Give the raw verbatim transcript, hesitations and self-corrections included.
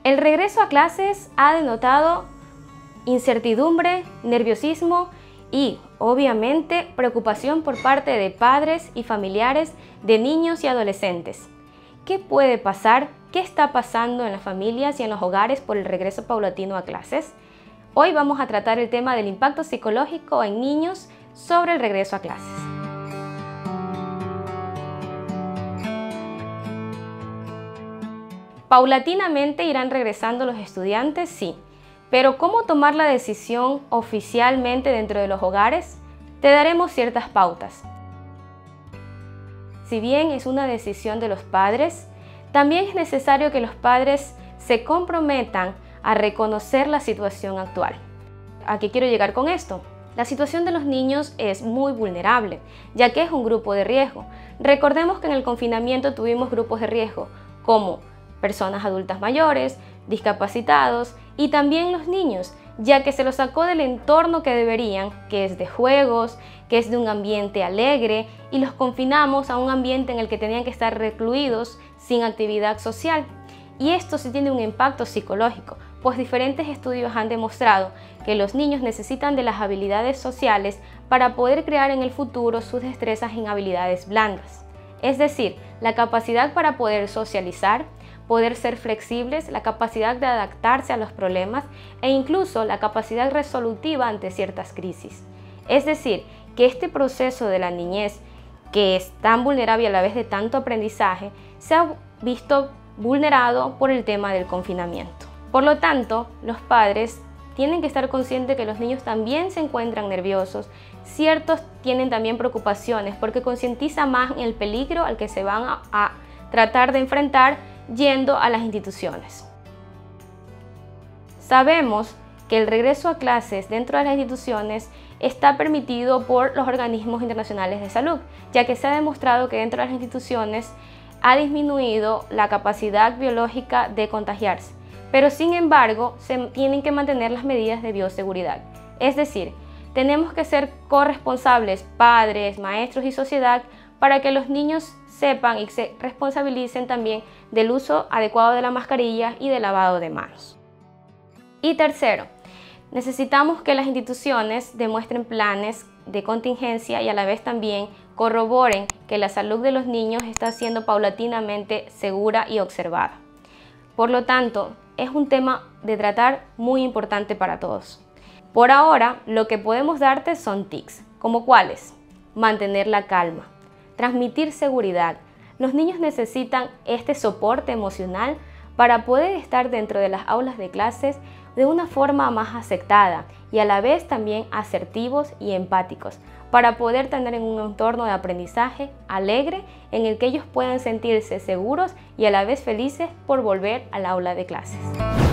El regreso a clases ha denotado incertidumbre, nerviosismo y, obviamente, preocupación por parte de padres y familiares de niños y adolescentes. ¿Qué puede pasar? ¿Qué está pasando en las familias y en los hogares por el regreso paulatino a clases? Hoy vamos a tratar el tema del impacto psicológico en niños sobre el regreso a clases. Paulatinamente irán regresando los estudiantes, sí, pero ¿cómo tomar la decisión oficialmente dentro de los hogares? Te daremos ciertas pautas. Si bien es una decisión de los padres, también es necesario que los padres se comprometan a reconocer la situación actual. ¿A qué quiero llegar con esto? La situación de los niños es muy vulnerable, ya que es un grupo de riesgo. Recordemos que en el confinamiento tuvimos grupos de riesgo como personas adultas mayores, discapacitados y también los niños, ya que se los sacó del entorno que deberían, que es de juegos, que es de un ambiente alegre, y los confinamos a un ambiente en el que tenían que estar recluidos sin actividad social. Y esto sí tiene un impacto psicológico, pues diferentes estudios han demostrado que los niños necesitan de las habilidades sociales para poder crear en el futuro sus destrezas en habilidades blandas. Es decir, la capacidad para poder socializar, poder ser flexibles, la capacidad de adaptarse a los problemas e incluso la capacidad resolutiva ante ciertas crisis. Es decir, que este proceso de la niñez, que es tan vulnerable a la vez de tanto aprendizaje, se ha visto vulnerado por el tema del confinamiento. Por lo tanto, los padres tienen que estar conscientes que los niños también se encuentran nerviosos, ciertos tienen también preocupaciones porque concientiza más en el peligro al que se van a, a tratar de enfrentar yendo a las instituciones. Sabemos que el regreso a clases dentro de las instituciones está permitido por los organismos internacionales de salud, ya que se ha demostrado que dentro de las instituciones ha disminuido la capacidad biológica de contagiarse, pero sin embargo se tienen que mantener las medidas de bioseguridad. Es decir, tenemos que ser corresponsables, padres, maestros y sociedad, para que los niños sepan y se responsabilicen también del uso adecuado de la mascarilla y del lavado de manos. Y tercero, necesitamos que las instituciones demuestren planes de contingencia y a la vez también corroboren que la salud de los niños está siendo paulatinamente segura y observada. Por lo tanto, es un tema de tratar muy importante para todos. Por ahora, lo que podemos darte son tips, como cuáles: mantener la calma, transmitir seguridad. Los niños necesitan este soporte emocional para poder estar dentro de las aulas de clases de una forma más aceptada y a la vez también asertivos y empáticos, para poder tener en un entorno de aprendizaje alegre en el que ellos puedan sentirse seguros y a la vez felices por volver al aula de clases.